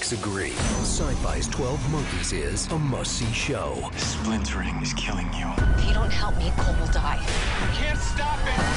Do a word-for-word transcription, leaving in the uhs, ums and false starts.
disagree. Sci-Fi's twelve Monkeys is a must-see show. Splintering is killing you. If you don't help me, Cole will die. I can't stop it!